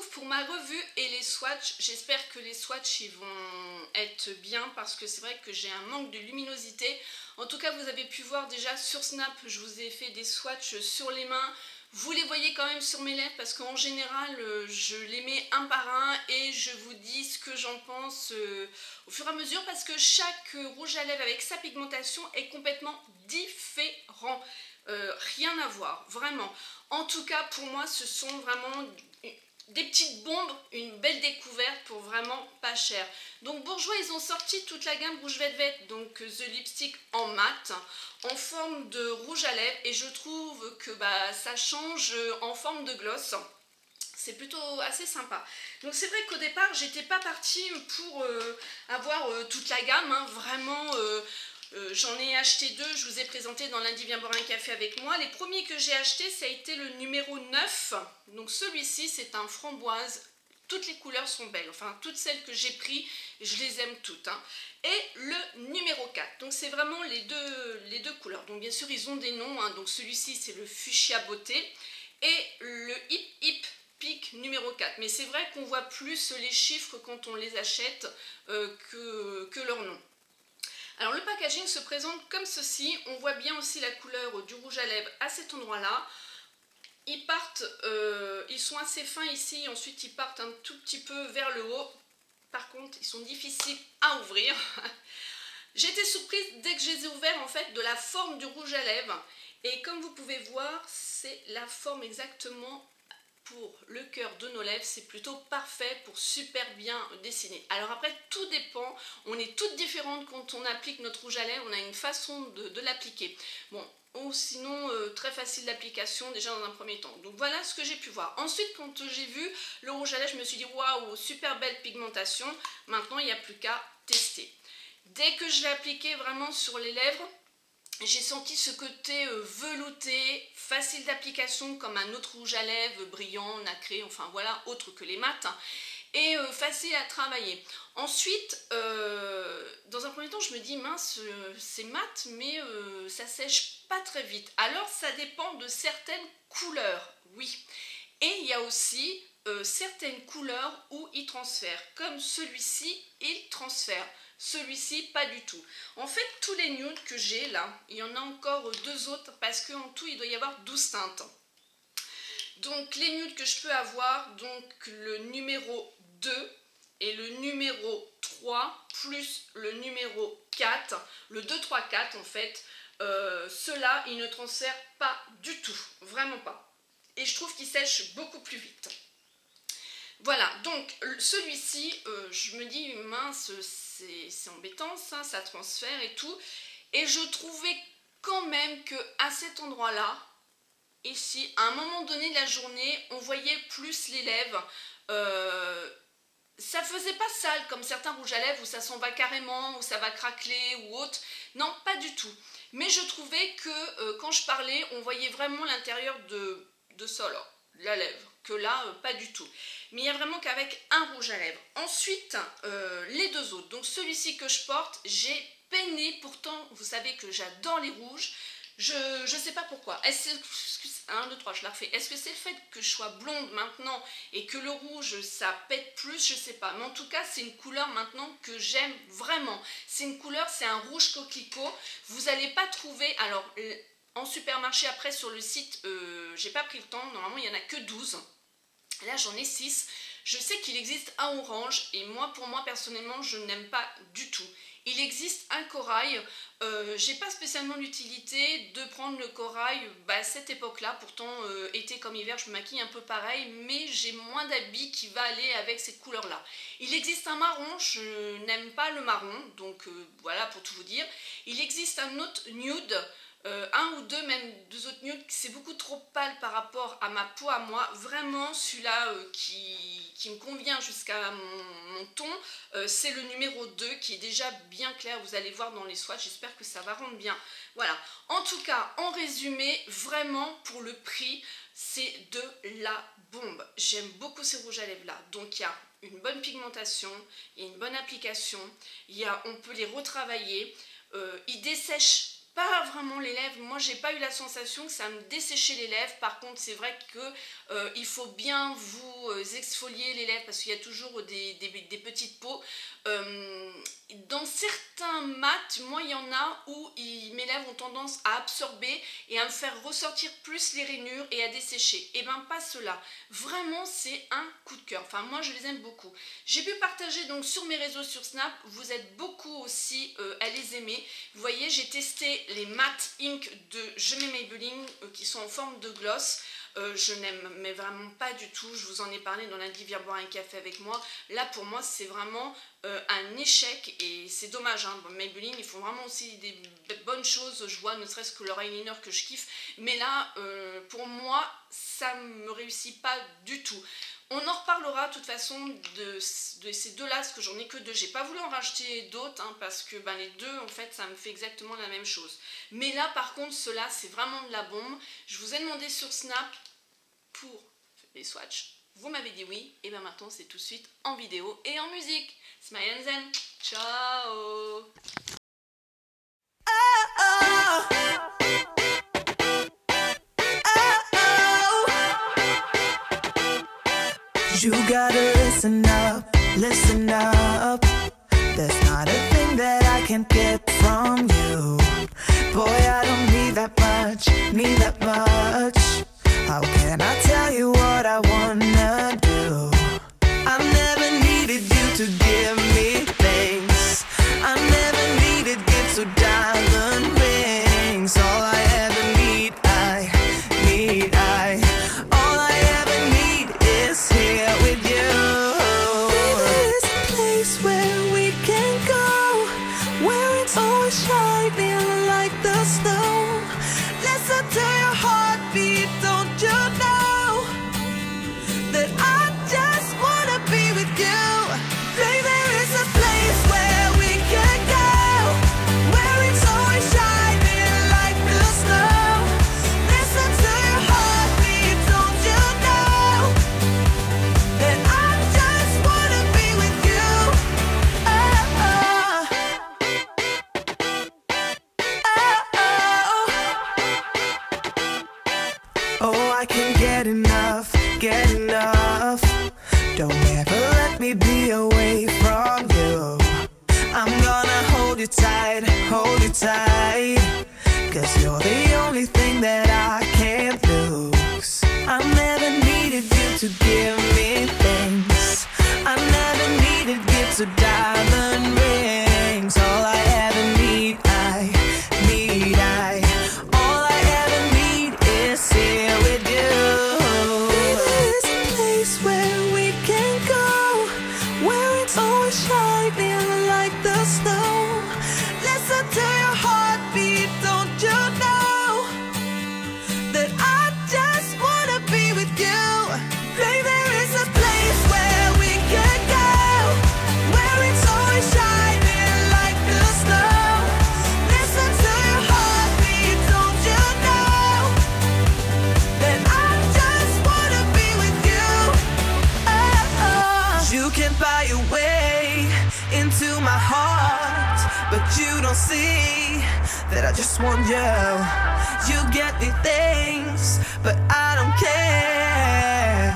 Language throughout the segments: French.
retrouve pour ma revue et les swatchs. J'espère que les swatchs ils vont être bien parce que c'est vrai que j'ai un manque de luminosité. En tout cas, vous avez pu voir déjà sur Snap, je vous ai fait des swatchs sur les mains. Vous les voyez quand même sur mes lèvres parce qu'en général, je les mets un par un et je vous dis ce que j'en pense au fur et à mesure parce que chaque rouge à lèvres avec sa pigmentation est complètement différent. Rien à voir, vraiment. En tout cas, pour moi, ce sont vraiment des petites bombes, une belle découverte pour vraiment pas cher. Donc Bourjois, ils ont sorti toute la gamme Rouge Velvet, donc The Lipstick en mat, en forme de rouge à lèvres, et je trouve que ça change en forme de gloss. C'est plutôt assez sympa. Donc c'est vrai qu'au départ, j'étais pas partie pour avoir toute la gamme, hein, vraiment... j'en ai acheté deux, je vous ai présenté dans Lundi Viens boire un café avec moi. Les premiers que j'ai achetés, ça a été le numéro 9. Donc celui-ci, c'est un framboise. Toutes les couleurs sont belles, enfin toutes celles que j'ai prises, je les aime toutes. Hein. Et le numéro 4, donc c'est vraiment les deux couleurs. Donc bien sûr, ils ont des noms, hein. Donc celui-ci, c'est le Fuchsia Beauté et le Hip Hip Peak numéro 4. Mais c'est vrai qu'on voit plus les chiffres quand on les achète que leur nom. Alors le packaging se présente comme ceci, on voit bien aussi la couleur du rouge à lèvres à cet endroit-là. Ils sont assez fins ici, ensuite ils partent un tout petit peu vers le haut. Par contre, ils sont difficiles à ouvrir. J'ai été surprise dès que je les ai ouverts en fait de la forme du rouge à lèvres. Et comme vous pouvez voir, c'est la forme exactement pour le cœur de nos lèvres, c'est plutôt parfait pour super bien dessiner. Alors après, tout dépend, on est toutes différentes quand on applique notre rouge à lèvres, on a une façon de l'appliquer. Bon, ou sinon très facile d'application déjà dans un premier temps. Donc voilà ce que j'ai pu voir. Ensuite, quand j'ai vu le rouge à lèvres, je me suis dit waouh, super belle pigmentation. Maintenant, il n'y a plus qu'à tester. Dès que je l'ai appliqué vraiment sur les lèvres, j'ai senti ce côté velouté, facile d'application comme un autre rouge à lèvres, brillant, nacré, enfin voilà, autre que les mats, et facile à travailler. Ensuite, dans un premier temps, je me dis mince, c'est mat, mais ça sèche pas très vite. Alors ça dépend de certaines couleurs, oui. Et il y a aussi certaines couleurs où il transfère, comme celui-ci, il transfère. Celui-ci, pas du tout. En fait, tous les nudes que j'ai là, il y en a encore deux autres parce qu'en tout, il doit y avoir 12 teintes. Donc, les nudes que je peux avoir, donc le numéro 2 et le numéro 3, plus le numéro 4, le 2, 3, 4 en fait, ceux-là, ils ne transfèrent pas du tout, vraiment pas. Et je trouve qu'ils sèchent beaucoup plus vite. Voilà, donc celui-ci, je me dis, mince, c'est embêtant ça transfère et tout. Et je trouvais quand même qu'à cet endroit-là, ici, à un moment donné de la journée, on voyait plus les lèvres. Ça faisait pas sale comme certains rouges à lèvres où ça s'en va carrément, où ça va craqueler ou autre. Non, pas du tout. Mais je trouvais que quand je parlais, on voyait vraiment l'intérieur de la lèvre. Que là, pas du tout. Mais il n'y a vraiment qu'avec un rouge à lèvres. Ensuite, les deux autres. Donc celui-ci que je porte, j'ai peiné. Pourtant, vous savez que j'adore les rouges. Je sais pas pourquoi. 1, 2, 3, je la refais. Est-ce que c'est le fait que je sois blonde maintenant et que le rouge, ça pète plus? Je sais pas. Mais en tout cas, c'est une couleur maintenant que j'aime vraiment. C'est une couleur, c'est un rouge coquelicot. Vous n'allez pas trouver... Alors, en supermarché, après, sur le site, j'ai pas pris le temps. Normalement, il n'y en a que 12. Là, j'en ai 6. Je sais qu'il existe un orange et moi, pour moi, personnellement, je n'aime pas du tout. Il existe un corail. J'ai pas spécialement l'utilité de prendre le corail à cette époque-là. Pourtant, été comme hiver, je me maquille un peu pareil, mais j'ai moins d'habits qui va aller avec cette couleur-là. Il existe un marron, je n'aime pas le marron, donc voilà pour tout vous dire. Il existe un autre nude. Un ou deux, même deux autres nudes, c'est beaucoup trop pâle par rapport à ma peau à moi. Vraiment, celui-là qui me convient jusqu'à mon ton, c'est le numéro 2 qui est déjà bien clair. Vous allez voir dans les swatchs, j'espère que ça va rendre bien. Voilà. En tout cas, en résumé, vraiment pour le prix, c'est de la bombe. J'aime beaucoup ces rouges à lèvres là. Donc il y a une bonne pigmentation, il y a une bonne application, on peut les retravailler, ils dessèchent pas vraiment les lèvres. Moi, j'ai pas eu la sensation que ça me desséchait les lèvres. Par contre, c'est vrai que il faut bien vous exfolier les lèvres parce qu'il y a toujours des petites peaux. Dans certains mats, moi, il y en a où mes lèvres ont tendance à absorber et à me faire ressortir plus les rainures et à dessécher. Et ben pas cela. Vraiment, c'est un coup de cœur. Enfin, moi, je les aime beaucoup. J'ai pu partager donc sur mes réseaux sur Snap. Vous êtes beaucoup aussi à les aimer. Vous voyez, j'ai testé les matte ink de Je mets Maybelline qui sont en forme de gloss. Je n'aime mais vraiment pas du tout. Je vous en ai parlé dans lundi, viens boire un café avec moi. Là, pour moi, c'est vraiment un échec et c'est dommage. Hein. Maybelline, ils font vraiment aussi des bonnes choses. Je vois ne serait-ce que leur eyeliner que je kiffe. Mais là, pour moi, ça ne me réussit pas du tout. On en reparlera de toute façon de ces deux-là, parce que j'en ai que deux. J'ai pas voulu en racheter d'autres, hein, parce que les deux, en fait, ça me fait exactement la même chose. Mais là, par contre, ceux-là, c'est vraiment de la bombe. Je vous ai demandé sur Snap pour les swatchs. Vous m'avez dit oui, et bien maintenant, c'est tout de suite en vidéo et en musique. Smile and Zen. Ciao. You gotta listen up, listen up. There's not a thing that I can't get from you. Boy, I don't need that much, need that much. How can I tell you what I wanna do? I never needed you to give me things. I never needed gifts or diamond rings. All I ever need, all I ever need is here with you. There's a place where we can go, where it's always shining like the snow. Listen to your heartbeat, don't you know that I just wanna be with you? Baby, there is a place where we can go, where it's always shining like the snow. Listen to your heartbeat, don't you know that I just wanna be with you? Oh, I can't get enough, get enough. Don't ever let me be away from you. I'm gonna hold you tight, hold you tight. 'Cause you're the only thing that I can't lose. I never needed you to give me things. I never needed gifts or diamond rings. All I ever need, all I ever need is here with you. There's a place where we can go, where it's always shining like the snow. Listen to your heartbeat, don't you know that I just wanna be with you? Baby, there is a place where we can go, where it's always shining like the snow. Listen to your heartbeat, don't you know that I just wanna be with you? You can buy your way into my heart, but you don't see that I just want you. You get me things, but I don't care.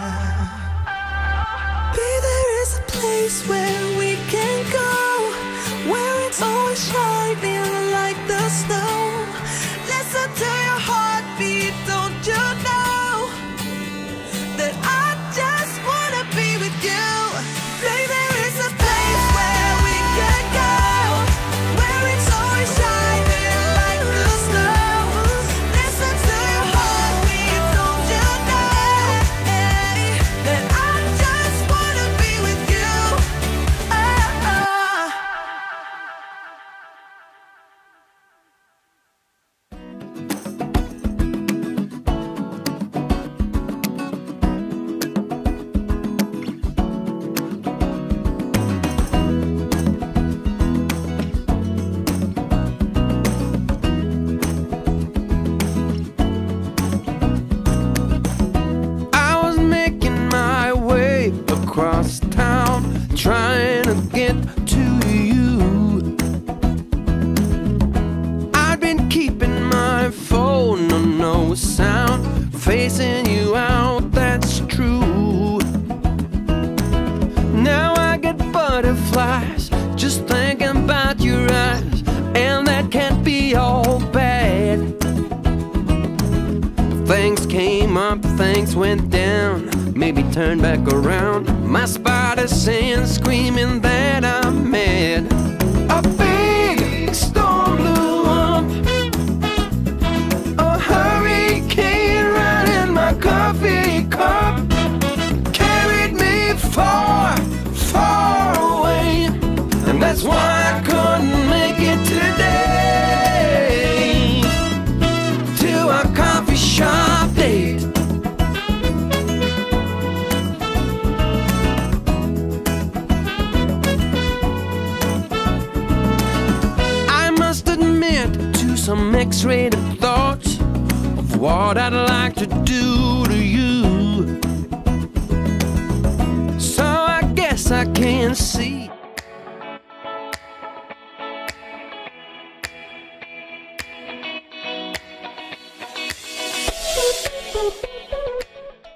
Baby, there is a place where we can go, where it's always shining like the snow. Listen to your heartbeat, don't you know that I just wanna be with you? Baby, there is a place where we can go, where it's always shining like the snow. Listen to your heartbeat, don't you know that I just wanna be with you? that can't be all bad. Things came up, things went down, maybe turn back around. My spider sense screaming that I'm mad. A big storm blew up, a hurricane right in my coffee cup, carried me far, far away, and that's why I couldn't make it today to a coffee shop date. I must admit to some X-rated thoughts of what I'd like to do to you. So I guess I can see